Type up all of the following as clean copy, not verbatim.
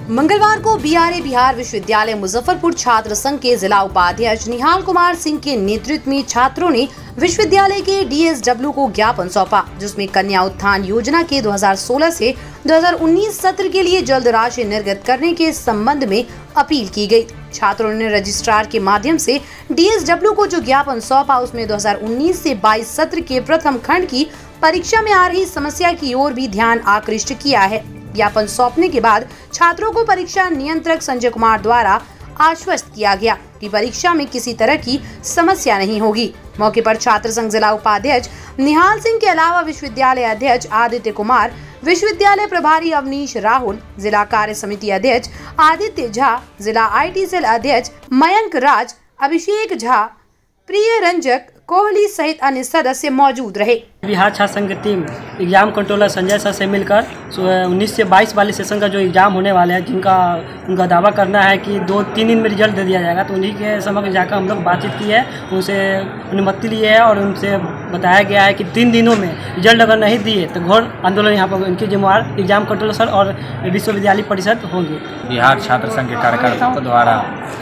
मंगलवार को बीआरए बिहार विश्वविद्यालय मुजफ्फरपुर छात्र संघ के जिला उपाध्यक्ष निहाल कुमार सिंह के नेतृत्व में छात्रों ने विश्वविद्यालय के डीएसडब्ल्यू को ज्ञापन सौंपा, जिसमें कन्या उत्थान योजना के 2016 से 2019 सत्र के लिए जल्द राशि निर्गत करने के संबंध में अपील की गई। छात्रों ने रजिस्ट्रार के माध्यम से डीएसडब्ल्यू को जो ज्ञापन सौंपा, उसमें 2019 से 22 सत्र के प्रथम खंड की परीक्षा में आ रही समस्या की ओर भी ध्यान आकृष्ट किया है। ज्ञापन सौंपने के बाद छात्रों को परीक्षा नियंत्रक संजय कुमार द्वारा आश्वस्त किया गया कि परीक्षा में किसी तरह की समस्या नहीं होगी। मौके पर छात्र संघ जिला उपाध्यक्ष निहाल सिंह के अलावा विश्वविद्यालय अध्यक्ष आदित्य कुमार, विश्वविद्यालय प्रभारी अवनीश राहुल, जिला कार्य समिति अध्यक्ष आदित्य झा, जिला IT सेल अध्यक्ष मयंक राज, अभिषेक झा, प्रिय रंजक कोहली सहित अन्य सदस्य मौजूद रहे। बिहार छात्र संघ की team exam controller Sanjay sir से मिलकर 19 से 22 वाले सेशन का जो एग्ज़ाम होने वाले हैं, जिनका उनका दावा करना है कि 2-3 दिन में रिजल्ट दे दिया जाएगा, तो उन्हीं के समक्ष जाकर हम लोग बातचीत की है, उनसे अनुमति ली है और उनसे बताया गया है कि 3 दिनों में रिजल्ट अगर नहीं दिए तो घोर आंदोलन यहाँ पर उनकी जिम्मेवार एग्जाम कंट्रोलर सर और विश्वविद्यालय परिषद होंगे। बिहार छात्र संघ के कार्यकर्ताओं द्वारा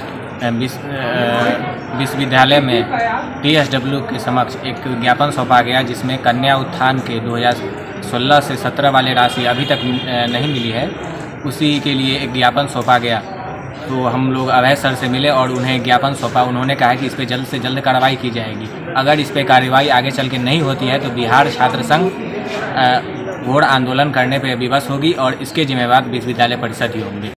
विश्वविद्यालय में डीएसडब्ल्यू के समक्ष एक ज्ञापन सौंपा गया, जिसमें कन्या उत्थान के 2016 से 17 वाले राशि अभी तक नहीं मिली है, उसी के लिए एक ज्ञापन सौंपा गया। तो हम लोग अभय सर से मिले और उन्हें ज्ञापन सौंपा। उन्होंने कहा कि इस पर जल्द से जल्द कार्रवाई की जाएगी। अगर इस पर कार्रवाई आगे चल के नहीं होती है तो बिहार छात्र संघ घोर आंदोलन करने पर विवश होगी और इसके जिम्मेवार विश्वविद्यालय परिषद ही होंगे।